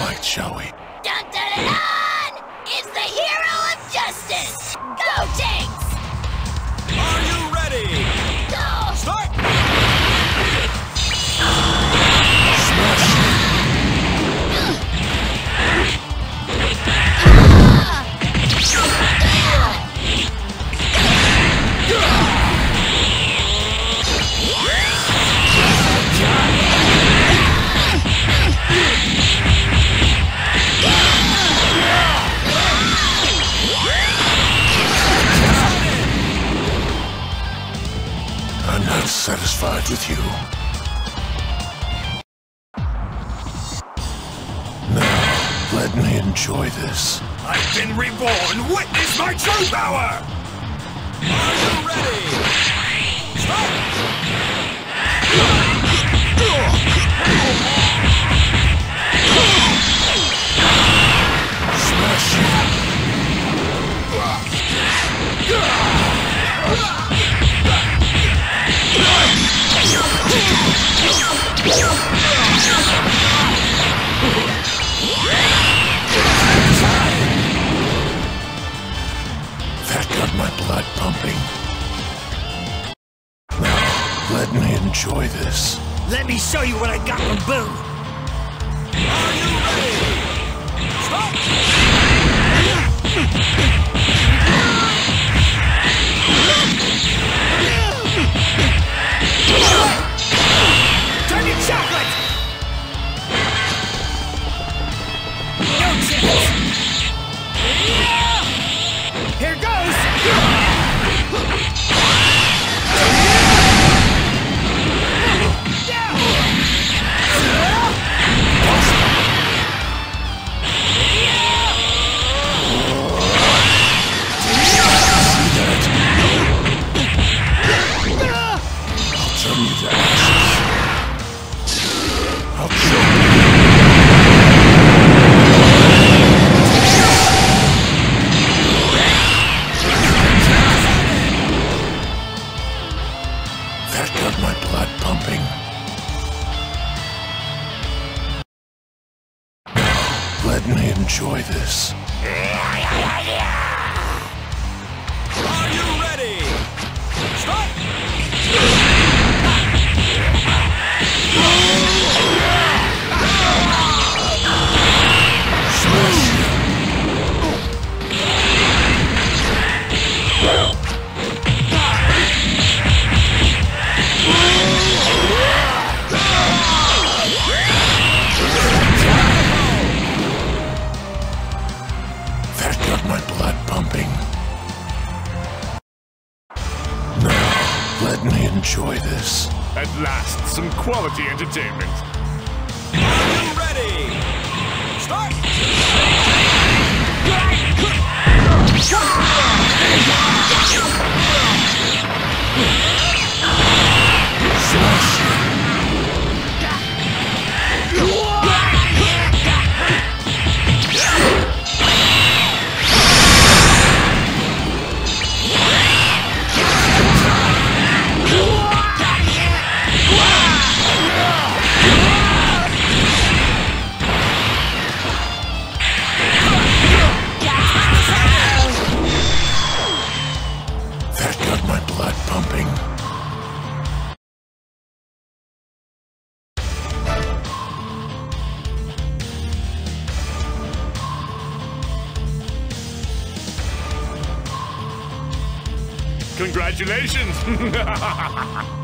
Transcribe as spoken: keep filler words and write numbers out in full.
fight, shall we? Dun dun dun dun! It's the hero of justice! Go, Jinx! Are you ready? Go! Start! I'm not satisfied with you. Now, let me enjoy this. I've been reborn! Witness my true power! Are you ready? Start! Smash it. That got my blood pumping. Now, let me enjoy this. Let me show you what I got from Boo! Are you ready? Start! Turn your chocolate! No chance! Here goes! Turn you to ashes. I'll kill you. That got my blood pumping. Now, let me enjoy this. Are you ready? Start! That got my blood pumping. Now, let me enjoy this. At last, some quality entertainment. Are you ready? Start! Smash it. That got my blood pumping. Congratulations!